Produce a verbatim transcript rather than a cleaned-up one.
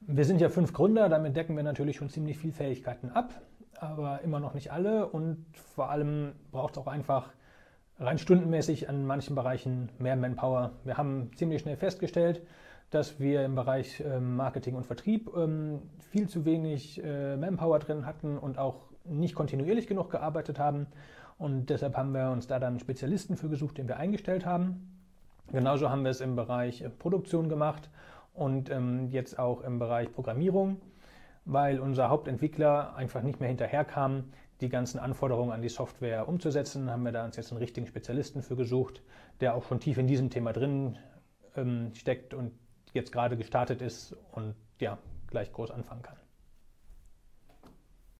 Wir sind ja fünf Gründer, damit decken wir natürlich schon ziemlich viele Fähigkeiten ab, aber immer noch nicht alle und vor allem braucht es auch einfach rein stundenmäßig an manchen Bereichen mehr Manpower. Wir haben ziemlich schnell festgestellt, dass wir im Bereich Marketing und Vertrieb viel zu wenig Manpower drin hatten und auch nicht kontinuierlich genug gearbeitet haben. Und deshalb haben wir uns da dann Spezialisten für gesucht, den wir eingestellt haben. Genauso haben wir es im Bereich Produktion gemacht und jetzt auch im Bereich Programmierung, weil unser Hauptentwickler einfach nicht mehr hinterherkam, die ganzen Anforderungen an die Software umzusetzen. Haben wir da uns jetzt einen richtigen Spezialisten für gesucht, der auch schon tief in diesem Thema drin steckt und jetzt gerade gestartet ist und ja, gleich groß anfangen kann.